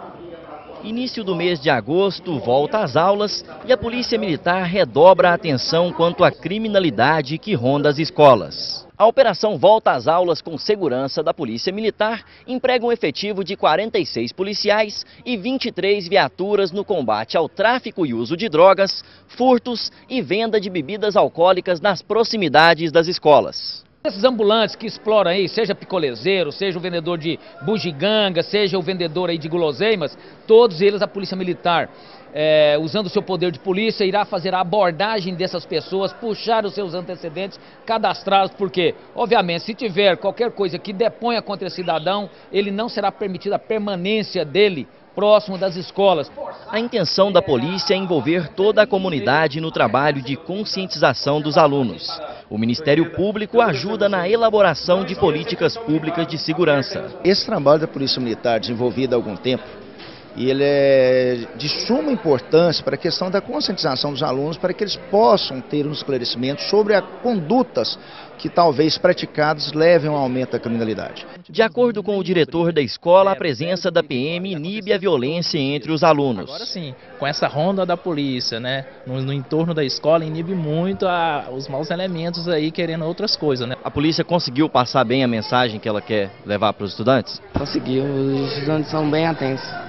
Início do mês de agosto, volta às aulas e a Polícia Militar redobra a atenção quanto à criminalidade que ronda as escolas. A operação Volta às Aulas com Segurança da Polícia Militar emprega um efetivo de 46 policiais e 23 viaturas no combate ao tráfico e uso de drogas, furtos e venda de bebidas alcoólicas nas proximidades das escolas. Esses ambulantes que exploram aí, seja picolezeiro, seja o vendedor de bugiganga, seja o vendedor aí de guloseimas, todos eles a Polícia Militar, usando o seu poder de polícia, irá fazer a abordagem dessas pessoas, puxar os seus antecedentes, cadastrá-los, porque, obviamente, se tiver qualquer coisa que deponha contra esse cidadão, ele não será permitida a permanência dele próximo das escolas. A intenção da polícia é envolver toda a comunidade no trabalho de conscientização dos alunos. O Ministério Público ajuda na elaboração de políticas públicas de segurança. Esse trabalho da Polícia Militar, desenvolvido há algum tempo, e ele é de suma importância para a questão da conscientização dos alunos, para que eles possam ter um esclarecimento sobre as condutas que talvez praticadas levem ao aumento da criminalidade. De acordo com o diretor da escola, a presença da PM inibe a violência entre os alunos. Agora sim, com essa ronda da polícia, né, no entorno da escola, inibe muito os maus elementos aí querendo outras coisas, né? A polícia conseguiu passar bem a mensagem que ela quer levar para os estudantes? Conseguiu, os estudantes são bem atentos.